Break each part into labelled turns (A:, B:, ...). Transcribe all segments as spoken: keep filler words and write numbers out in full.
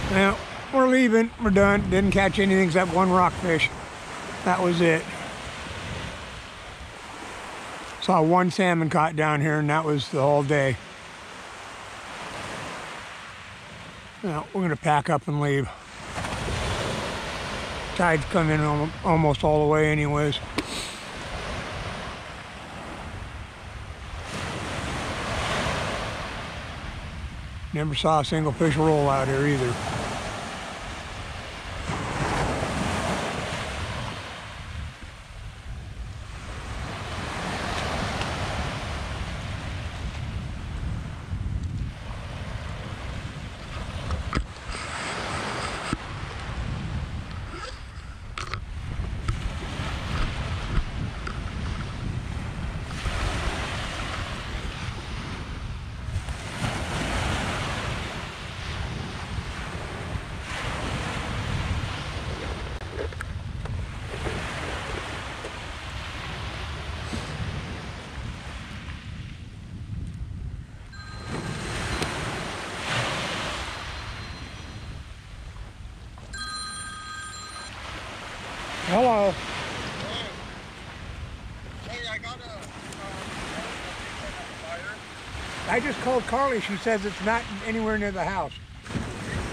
A: Well, we're leaving. We're done. Didn't catch anything except one rockfish. That was it. Saw one salmon caught down here, and that was the whole day. Now, we're going to pack up and leave. Tide's come in almost all the way anyways. Never saw a single fish roll out here either. Hello.
B: Hey, I got a, um, fire.
A: I just called Carly. She says it's not anywhere near the house.
B: It's, uh, it's,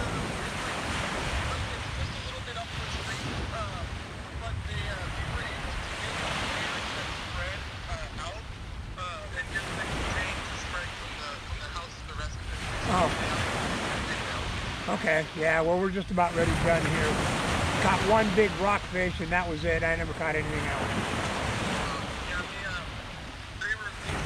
B: just a little bit up the street, uh, but they, uh, we were able to get the fires that spread, uh, out, uh, and get the contained to spread from the, from the house to the rest of it.
A: Oh. Okay, yeah, well, we're just about ready done here. Caught one big rockfish, and that was it. I never caught anything else.
B: Yeah, they, uh, they were, they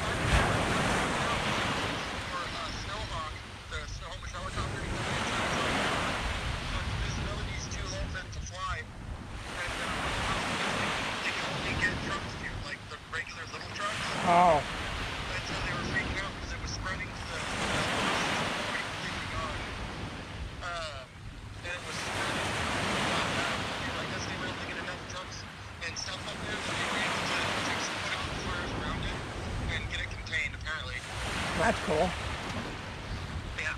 B: for, uh, Snowhawk, the Snohomish helicopter, but the visibility's too low for them to fly, and, uh, they can only get trucks to, like, the regular little trucks.
A: Oh.
B: And so they were freaking out because it was spreading to the, the completely gone. Um, and it was spreading. I guess they were able to get enough trucks and stuff up there that they were able to, to put out fires around it and get it contained, apparently.
A: That's cool.
B: Yeah.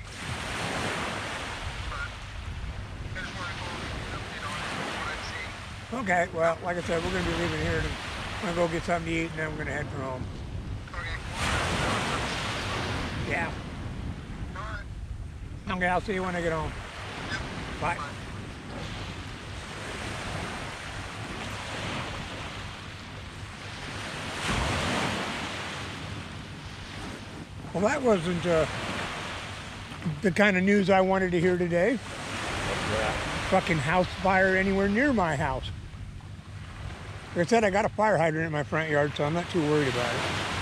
B: But there's more info and update on it, what I've seen.
A: Okay, well, like I said, we're going to be leaving here. To, I'm going to go get something to eat, and then we're going to head for home.
B: Okay.
A: Yeah.
B: Alright.
A: Okay, I'll see you when I get home.
B: Yep.
A: Bye.
B: Bye.
A: Well, that wasn't uh, the kind of news I wanted to hear today.
C: Yeah.
A: Fucking house fire anywhere near my house. Like I said, I got a fire hydrant in my front yard, so I'm not too worried about it.